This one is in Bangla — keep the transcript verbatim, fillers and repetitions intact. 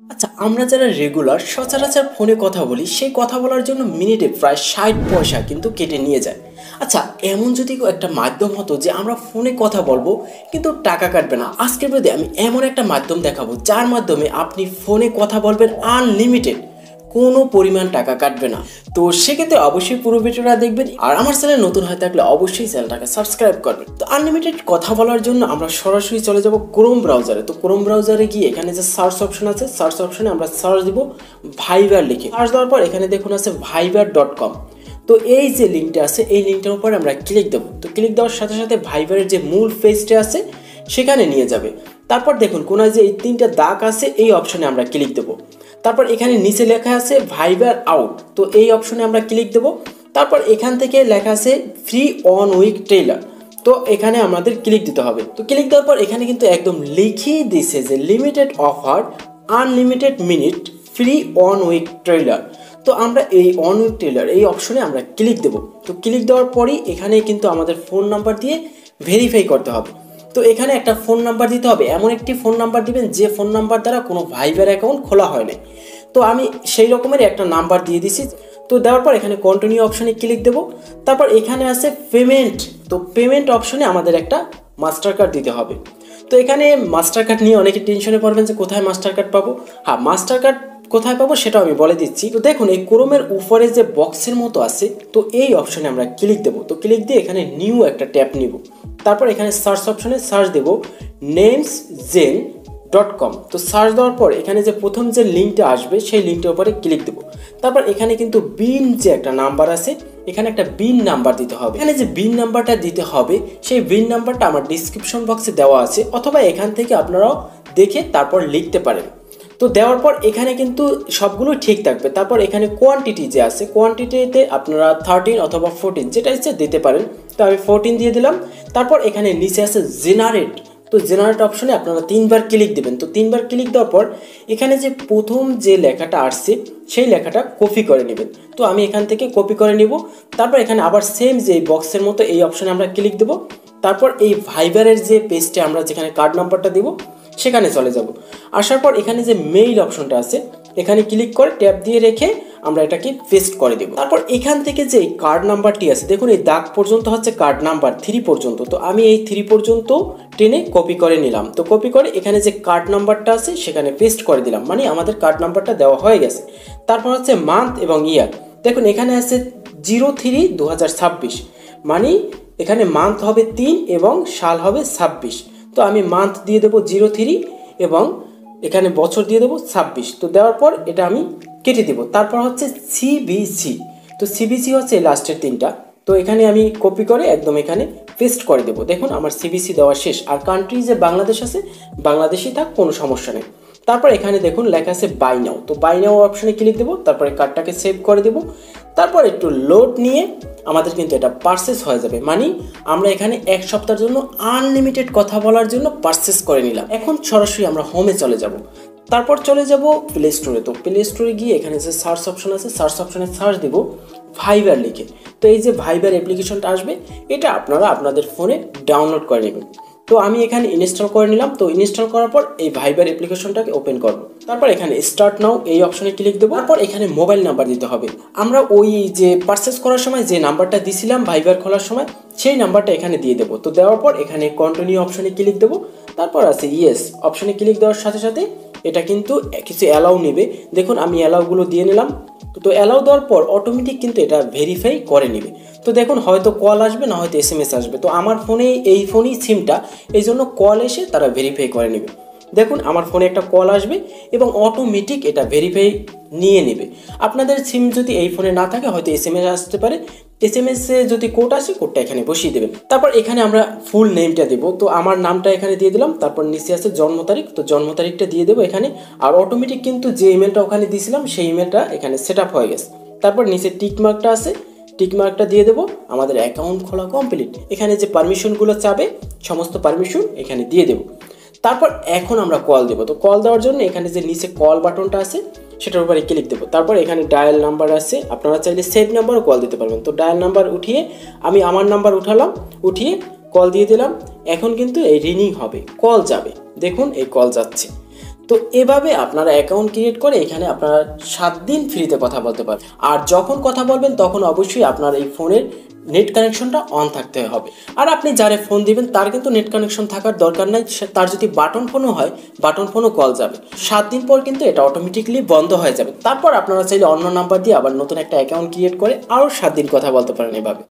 আচ্ছা, আমরা যারা রেগুলার সচরাচর ফোনে কথা বলি, সেই কথা বলার জন্য মিনিটে প্রায় ষাট পয়সা কিন্তু কেটে নিয়ে যায়। আচ্ছা, এমন যদি একটা মাধ্যম হতো যে আমরা ফোনে কথা বলবো কিন্তু টাকা কাটবে না, আজকের ভিডিওতে আমি এমন একটা মাধ্যম দেখাবো যার মাধ্যমে আপনি ফোনে কথা বলবেন আনলিমিটেড, কোনো পরিমাণ টাকা কাটবে না। তো সেক্ষেত্রে অবশ্যই পুরো ভিডিওটা দেখবেন, আর আমার চ্যানেল নতুন হয়ে থাকলে অবশ্যই চ্যানেলটাকে সাবস্ক্রাইব করবেন। তো আনলিমিটেড কথা বলার জন্য আমরা সরাসরি চলে যাব ক্রোম ব্রাউজারে। তো ক্রোম ব্রাউজারে গিয়ে এখানে যে সার্চ অপশন আছে, সার্চ অপশনে আমরা সার্চ দিব ভাইবার লিখে। সার্চ দেওয়ার পর এখানে দেখুন আছে ভাইবার ডট কম। তো এই যে লিঙ্কটা আছে, এই লিঙ্কটার উপরে আমরা ক্লিক দেবো। তো ক্লিক দেওয়ার সাথে সাথে ভাইবারের যে মূল পেজটা আছে সেখানে নিয়ে যাবে। তারপর দেখুন কোনায় যে এই তিনটা দাগ আছে, এই অপশনে আমরা ক্লিক দেবো। তারপর এখানে নিচে লেখা আছে ভাইবার আউট, তো এই অপশনে আমরা ক্লিক দেবো। তারপর এখান থেকে লেখা আছে ফ্রি ওয়ান উইক ট্রেলার, তো এখানে আমাদের ক্লিক দিতে হবে। তো ক্লিক দেওয়ার পর এখানে কিন্তু একদম লিখিয়ে দিছে যে limited offer, unlimited minute, free one week trailer. তো আমরা এই ওয়ান উইক ট্রেলার এই অপশনে আমরা ক্লিক দেবো। তো ক্লিক দেওয়ার পরই এখানে কিন্তু আমাদের ফোন নাম্বার দিয়ে ভেরিফাই করতে হবে। তো এখানে একটা ফোন নাম্বার দিতে হবে, এমন একটি ফোন নাম্বার দিবেন যে ফোন নাম্বার দ্বারা কোনো ভাইবার অ্যাকাউন্ট খোলা হয় না। তো আমি সেই রকমের একটা নাম্বার দিয়ে দিছি। তো দেওয়ার পর এখানে কন্টিনিউ অপশনে ক্লিক দেবো। তারপর এখানে আছে পেমেন্ট, তো পেমেন্ট অপশনে আমাদের একটা মাস্টার কার্ড দিতে হবে। তো এখানে মাস্টার কার্ড নিয়ে অনেকে টেনশনে পড়বেন যে কোথায় মাস্টার কার্ড পাবো। হ্যাঁ, মাস্টার কার্ড কোথায় পাবো সেটাও আমি বলে দিচ্ছি। তো দেখুন এই ক্রোমের উপরে যে বক্সের মতো আছে, তো এই অপশনে আমরা ক্লিক দেবো। তো ক্লিক দিয়ে এখানে নিউ একটা ট্যাব নিব। তারপর এখানে সার্চ অপশনে সার্চ দেব নেমস জেন ডট কম। তো সার্চ দেওয়ার পর এখানে যে প্রথম যে লিঙ্কটা আসবে সেই লিঙ্কটার উপরে ক্লিক দেবো। তারপর এখানে কিন্তু বিন যে একটা নাম্বার আছে, এখানে একটা বিন নাম্বার দিতে হবে। এখানে যে বিন নাম্বারটা দিতে হবে সেই বিন নাম্বারটা আমার ডিসক্রিপশন বক্সে দেওয়া আছে, অথবা এখান থেকে আপনারাও দেখে তারপর লিখতে পারেন। তো দেওয়ার পর এখানে কিন্তু সবগুলো ঠিক থাকবে। তারপর এখানে কোয়ান্টিটি যে আছে, কোয়ান্টিটিতে আপনারা থার্টিন অথবা ফোরটিন যেটা ইচ্ছে দিতে পারেন। তো আমি ফোরটিন দিয়ে দিলাম। তারপর এখানে নিচে আছে জেনারেট, তো জেনারেট অপশনে আপনারা তিনবার ক্লিক দেবেন। তো তিনবার ক্লিক দেওয়ার পর এখানে যে প্রথম যে লেখাটা আসছে সেই লেখাটা কপি করে নেবেন। তো আমি এখান থেকে কপি করে নিব। তারপর এখানে আবার সেম যে বক্সের মতো এই অপশনে আমরা ক্লিক দেবো। তারপর এই ভাইবারের যে পেজটা আমরা যেখানে কার্ড নাম্বারটা দিব সেখানে চলে যাব। আসার পর এখানে যে মেইল অপশনটা আছে এখানে ক্লিক করে ট্যাব দিয়ে রেখে আমরা এটাকে পেস্ট করে দেব। তারপর এখান থেকে যে কার্ড নাম্বারটি আছে, দেখুন এই দাগ পর্যন্ত হচ্ছে কার্ড নাম্বার থ্রি পর্যন্ত। তো আমি এই থ্রি পর্যন্ত টেনে কপি করে নিলাম। তো কপি করে এখানে যে কার্ড নাম্বারটা আছে সেখানে পেস্ট করে দিলাম, মানে আমাদের কার্ড নাম্বারটা দেওয়া হয়ে গেছে। তারপর হচ্ছে মান্থ এবং ইয়ার, দেখুন এখানে আছে জিরো থ্রি দু হাজার ছাব্বিশ, মানে এখানে মান্থ হবে তিন এবং সাল হবে ছাব্বিশ। তো আমি মান্থ দিয়ে দেবো জিরো থ্রি এবং এখানে বছর দিয়ে দেবো ছাব্বিশ। তো দেওয়ার পর এটা আমি কেটে দেবো। তারপর হচ্ছে সিবিসি, তো সিবিসি হচ্ছে লাস্টের তিনটা। তো এখানে আমি কপি করে একদম এখানে পেস্ট করে দেবো। দেখুন আমার সিবিসি দেওয়া শেষ। আর কান্ট্রি যে বাংলাদেশ আছে, বাংলাদেশই থাক, কোনো সমস্যা নেই। তারপর এখানে দেখুন লেখা আছে বাই নাও, তো বাই নাও অপশনে ক্লিক দেবো। তারপরে কার্ডটাকে সেভ করে দেবো। তারপর একটু লোড নিয়ে আমাদের কিন্তু এটা পারচেস হয়ে যাবে, মানে আমরা এখানে এক সপ্তাহের জন্য আনলিমিটেড কথা বলার জন্য পারচেস করে নিলাম। এখন সরাসরি আমরা হোমে চলে যাব। তারপর চলে যাব প্লে স্টোরে। তো প্লে স্টোরে গিয়ে এখানে যে সার্চ অপশন আছে, সার্চ অপশনে সার্চ দেব ভাইবার লিখে। তো এই যে ভাইবার অ্যাপ্লিকেশনটা আসবে, এটা আপনারা আপনাদের ফোনে ডাউনলোড করে নেবেন। তো আমি এখানে ইনস্টল করে নিলাম। তো ইনস্টল করার পর এই ভাইবার অ্যাপ্লিকেশনটাকে ওপেন করব। তারপর এখানে স্টার্ট নাও এই অপশনে ক্লিক দেবো। তারপর এখানে মোবাইল নাম্বার দিতে হবে। আমরা ওই যে পারচেস করার সময় যে নাম্বারটা দিছিলাম ভাইবার খোলার সময়, সেই নাম্বারটা এখানে দিয়ে দেবো। তো দেওয়ার পর এখানে কন্টিনিউ অপশনে ক্লিক দেবো। তারপর আছে ইয়েস অপশনে ক্লিক দেওয়ার সাথে সাথে এটা কিন্তু কিছু অ্যালাউ নেবে। দেখুন আমি অ্যালাউগুলো দিয়ে নিলাম। তো অ্যালাউ দেওয়ার পর অটোমেটিক কিন্তু এটা ভেরিফাই করে নেবে। তো দেখুন হয়তো কল আসবে, না হয়তো এস এম এস আসবে। তো আমার ফোনে এই ফোনই সিমটা, এই জন্য কল এসে তারা ভেরিফাই করে নেবে। দেখুন আমার ফোনে একটা কল আসবে এবং অটোমেটিক এটা ভেরিফাই নিয়ে নেবে। আপনাদের সিম যদি এই ফোনে না থাকে হয়তো এস এম এস আসতে পারে। এস এম এসে যদি কোড আসে কোডটা এখানে বসিয়ে দেবেন। তারপর এখানে আমরা ফুল নেমটা দেবো। তো আমার নামটা এখানে দিয়ে দিলাম। তারপর নিচে আছে জন্ম তারিখ, তো জন্ম তারিখটা দিয়ে দেবো এখানে। আর অটোমেটিক কিন্তু যে ইমেলটা ওখানে দিয়েছিলাম সেই ইমেলটা এখানে সেট আপ হয়ে গেছে। তারপর নিচে টিক মার্কটা আছে, টিক মার্কটা দিয়ে দেবো। আমাদের অ্যাকাউন্ট খোলা কমপ্লিট। এখানে যে পারমিশনগুলো চাবে সমস্ত পারমিশন এখানে দিয়ে দেবো। তারপর এখন আমরা কল দেবো। তো কল দেওয়ার জন্য এখানে যে নিচে কল বাটনটা আছে সেটার উপরে ক্লিক দেবো। তারপর এখানে ডায়াল নাম্বার আছে, আপনারা চাইলে সেভ নাম্বারও কল দিতে পারবেন। তো ডায়াল নাম্বার উঠিয়ে আমি আমার নাম্বার উঠালাম, উঠিয়ে কল দিয়ে দিলাম। এখন কিন্তু এই রিনিং হবে, কল যাবে। দেখুন এই কল যাচ্ছে। তো তো এভাবে আপনারা অ্যাকাউন্ট ক্রিয়েট করে এখানে আপনারা সাত দিন ফ্রিতে কথা বলতে পারবেন। আর যখন কথা বলবেন তখন অবশ্যই আপনার এই ফোনের নেট কানেকশনটা অন থাকতে হবে। আর আপনি যারে ফোন দিবেন তার কিন্তু নেট কানেকশন থাকার দরকার নাই, তার যদি বাটন ফোনও হয় বাটন ফোনও কল যাবে। সাত দিন পর কিন্তু এটা অটোমেটিকলি বন্ধ হয়ে যাবে। তারপর আপনারা চাইলে অন্য নাম্বার দিয়ে আবার নতুন একটা অ্যাকাউন্ট ক্রিয়েট করে আরও সাত দিন কথা বলতে পারেন এভাবে।